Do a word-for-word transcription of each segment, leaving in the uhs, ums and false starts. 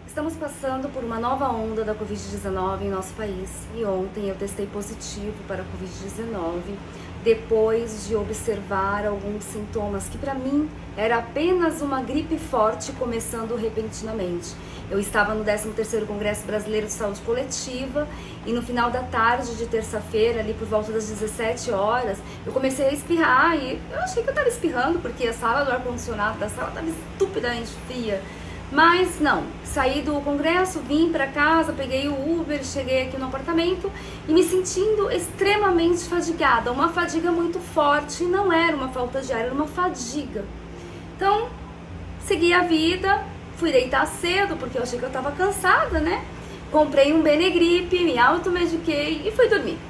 Estamos passando por uma nova onda da Covid dezenove em nosso país e ontem eu testei positivo para a Covid dezenove depois de observar alguns sintomas que para mim era apenas uma gripe forte começando repentinamente. Eu estava no décimo terceiro Congresso Brasileiro de Saúde Coletiva e no final da tarde de terça-feira, ali por volta das dezessete horas, eu comecei a espirrar e eu achei que eu estava espirrando porque a sala do ar-condicionado da sala estava estupidamente fria. Mas não, saí do congresso, vim para casa, peguei o Uber, cheguei aqui no apartamento e me sentindo extremamente fadigada, uma fadiga muito forte, não era uma falta de ar, era uma fadiga. Então, segui a vida, fui deitar cedo porque eu achei que eu estava cansada, né? Comprei um Benegripe, me automediquei e fui dormir.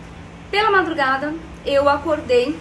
Pela madrugada, eu acordei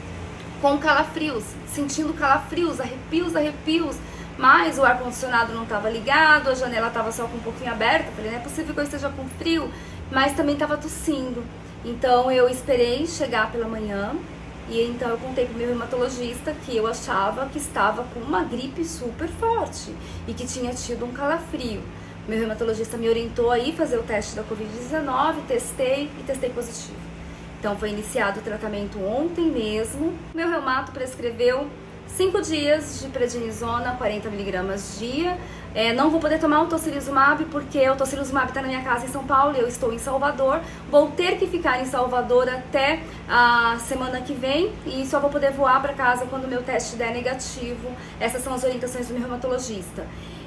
com calafrios, sentindo calafrios, arrepios, arrepios, mas o ar-condicionado não estava ligado, a janela estava só com um pouquinho aberta. Falei, não é possível que eu esteja com frio, mas também estava tossindo. Então eu esperei chegar pela manhã e então eu contei para o meu reumatologista que eu achava que estava com uma gripe super forte e que tinha tido um calafrio. Meu reumatologista me orientou a ir fazer o teste da Covid dezenove, testei e testei positivo. Então foi iniciado o tratamento ontem mesmo. Meu reumato prescreveu cinco dias de prednisona, quarenta miligramas dia. É, não vou poder tomar o tocilizumab porque o tocilizumab está na minha casa em São Paulo e eu estou em Salvador. Vou ter que ficar em Salvador até a semana que vem e só vou poder voar para casa quando o meu teste der negativo. Essas são as orientações do meu reumatologista.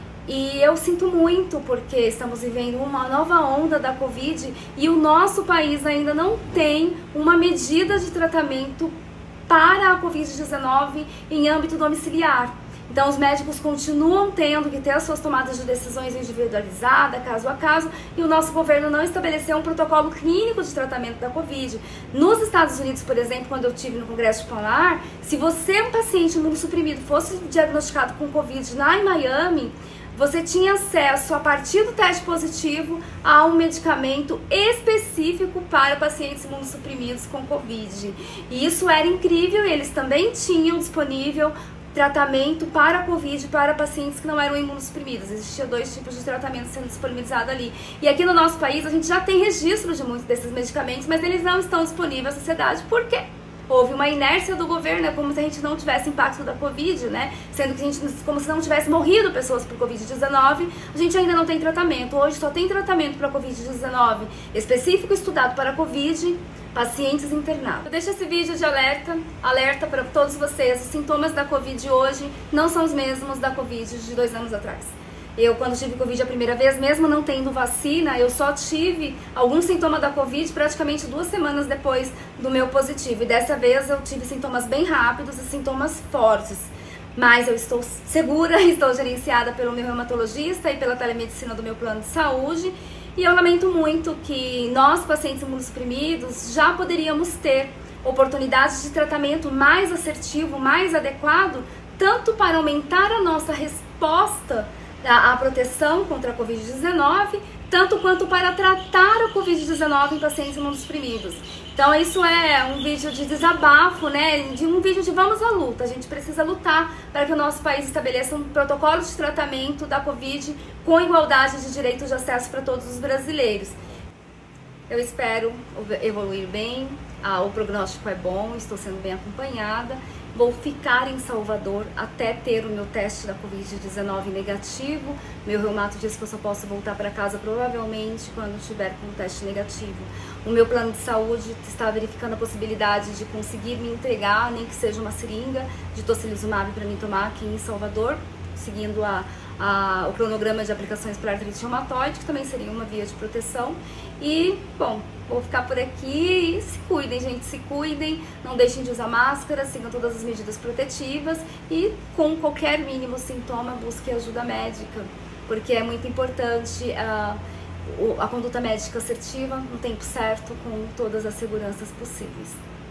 E eu sinto muito porque estamos vivendo uma nova onda da Covid e o nosso país ainda não tem uma medida de tratamento para a Covid dezenove em âmbito domiciliar. Então os médicos continuam tendo que ter as suas tomadas de decisões individualizadas, caso a caso, e o nosso governo não estabeleceu um protocolo clínico de tratamento da Covid. Nos Estados Unidos, por exemplo, quando eu estive no Congresso de Palmar, se você, um paciente imunossuprimido, fosse diagnosticado com Covid lá em Miami, você tinha acesso, a partir do teste positivo, a um medicamento específico para pacientes imunossuprimidos com Covid. E isso era incrível, eles também tinham disponível tratamento para a Covid para pacientes que não eram imunossuprimidos. Existia dois tipos de tratamento sendo disponibilizado ali. E aqui no nosso país a gente já tem registro de muitos desses medicamentos, mas eles não estão disponíveis à sociedade. Por quê? Houve uma inércia do governo, é como se a gente não tivesse impacto da Covid, né? Sendo que a gente, como se não tivesse morrido pessoas por Covid dezenove, a gente ainda não tem tratamento. Hoje só tem tratamento para Covid dezenove específico estudado para Covid, pacientes internados. Eu deixo esse vídeo de alerta, alerta para todos vocês, os sintomas da Covid hoje não são os mesmos da Covid de dois anos atrás. Eu, quando tive Covid a primeira vez, mesmo não tendo vacina, eu só tive algum sintoma da Covid praticamente duas semanas depois do meu positivo. E dessa vez eu tive sintomas bem rápidos e sintomas fortes. Mas eu estou segura, estou gerenciada pelo meu reumatologista e pela telemedicina do meu plano de saúde. E eu lamento muito que nós, pacientes imunossuprimidos, já poderíamos ter oportunidades de tratamento mais assertivo, mais adequado, tanto para aumentar a nossa resposta a proteção contra a Covid dezenove, tanto quanto para tratar a Covid dezenove em pacientes imunossuprimidos. Então isso é um vídeo de desabafo, né? De um vídeo de vamos à luta. A gente precisa lutar para que o nosso país estabeleça um protocolo de tratamento da Covid com igualdade de direitos de acesso para todos os brasileiros. Eu espero evoluir bem, ah, o prognóstico é bom, estou sendo bem acompanhada. Vou ficar em Salvador até ter o meu teste da Covid dezenove negativo. Meu reumato diz que eu só posso voltar para casa provavelmente quando estiver com o teste negativo. O meu plano de saúde está verificando a possibilidade de conseguir me entregar, nem que seja uma seringa de tocilizumab para mim tomar aqui em Salvador, seguindo a, a, o cronograma de aplicações para artrite reumatoide, que também seria uma via de proteção. E, bom, vou ficar por aqui e se cuidem, gente, se cuidem, não deixem de usar máscara, sigam todas as medidas protetivas e com qualquer mínimo sintoma busque ajuda médica, porque é muito importante a, a conduta médica assertiva no tempo certo, com todas as seguranças possíveis.